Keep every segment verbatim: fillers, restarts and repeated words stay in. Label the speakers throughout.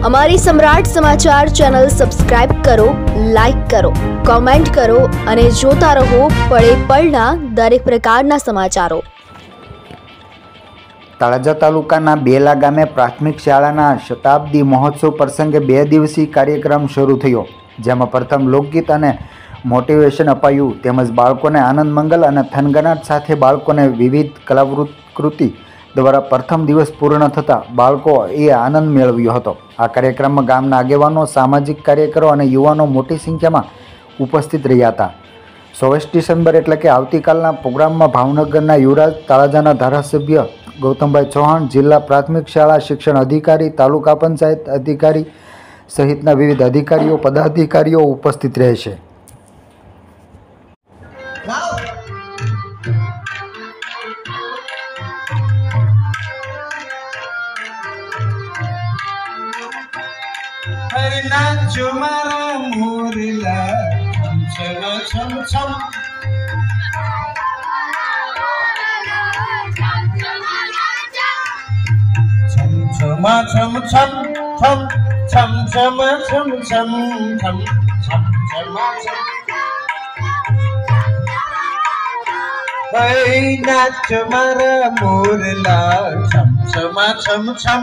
Speaker 1: અમારી Samrat Samachar channel subscribe કરો, like કરો, કોમેન્ટ કરો અને જોતા રહો પળે પળના દરેક પ્રકારના સમાચારો।
Speaker 2: તળાજા તાલુકાના બેલા ગામે પ્રાથમિક શાળાના શતાબ્દી મહોત્સવ પ્રસંગે બે દિવસીય કાર્યક્રમ શરૂ થયો, જેમાં પ્રથમ લોકગીત અને મોટિવેશન અપાયું તેમજ બાળકોને આનંદ મંગલ અને થનગનાટ સાથે બાળકોને વિવિધ કલાકૃતિ દ્વારા પ્રથમ દિવસ પૂર્ણ થતાં બાળકોએ આનંદ મેળવ્યો હતો। આ કાર્યક્રમમાં ગામના આગેવાનો, સામાજિક કાર્યકરો અને યુવાનો મોટી સંખ્યામાં ઉપસ્થિત રહ્યા હતા। ચોવીસ ડિસેમ્બર એટલે કે આવતીકાલના પ્રોગ્રામમાં ભાવનગરના યુવરાજ, તળાજાના ધારાસભ્ય ગૌતમભાઈ ચૌહાણ, જિલ્લા પ્રાથમિક શાળા શિક્ષણ અધિકારી, તાલુકા પંચાયત અધિકારી સહિતના વિવિધ અધિકારીઓ, પદાધિકારીઓ ઉપસ્થિત રહેશે।
Speaker 3: हरे नाचो मारा मोरला छम छम छम छम छम छम छम छम छम छम छम छम छम छम छम हरे नाचो मारा मोरला छम छम छम छम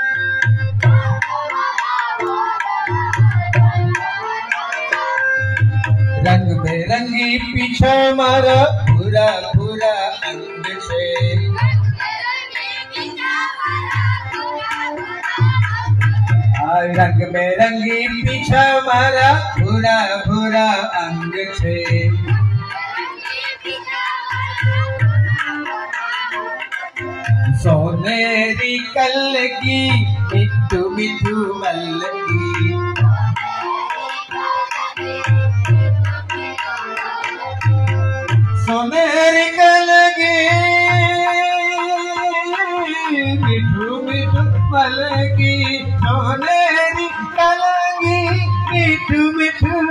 Speaker 3: रंग बेरंगी पीछे मारा पूरा पूरा अंग से रंग बेरंगी पीछे मारा पूरा पूरा अंग से सोनेरी कल की मिठू मिठू मल की सोनेरी कलगी मिठू मिठू मलगी, सोनेरी कलगी मिठू मिठू